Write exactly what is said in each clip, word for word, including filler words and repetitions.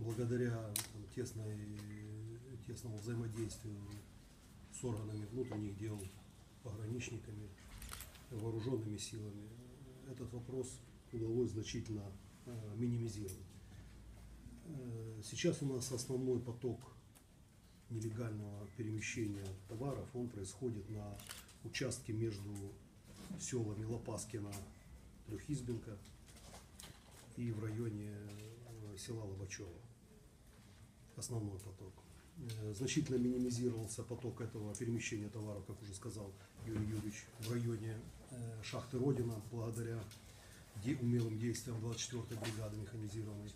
благодаря там, тесной, тесному взаимодействию с органами внутренних дел, пограничниками, вооруженными силами, этот вопрос удалось значительно э, минимизировать. Э, сейчас у нас основной поток нелегального перемещения товаров, он происходит на участке между селами Лопаскино, Трехизбенко и в районе э, села Лобачево. Основной поток. Э, значительно минимизировался поток этого перемещения товаров, как уже сказал Юрий Юрьевич, в районе э, шахты Родина, благодаря де умелым действиям двадцать четвёртой бригады механизированной.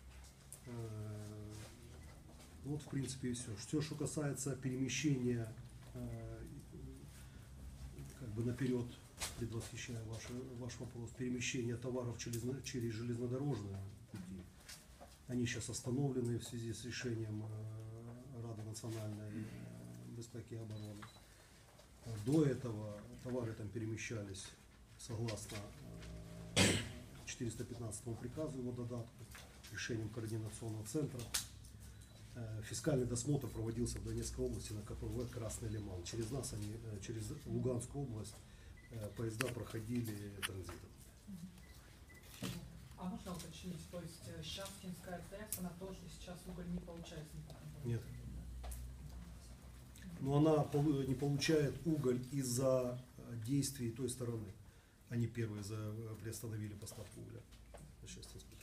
Э, вот, в принципе, и все. Все, что касается перемещения, э, как бы наперед, предвосхищая ваш, ваш вопрос, перемещения товаров через, через железнодорожные пути, они сейчас остановлены в связи с решением э, Рады национальной безопасности и обороны. До этого товары там перемещались согласно э, четыреста пятнадцатому приказу, его додатку, решением координационного центра. Э, фискальный досмотр проводился в Донецкой области на ка пэ вэ «Красный Лиман». Через нас, они, э, через Луганскую область, э, поезда проходили транзитом. А можно уточнить, то есть Щавкинская ТЭС, она тоже сейчас уголь не получает? Нет. Но она не получает уголь из-за действий той стороны. Они первые за, приостановили поставку угля. Сейчас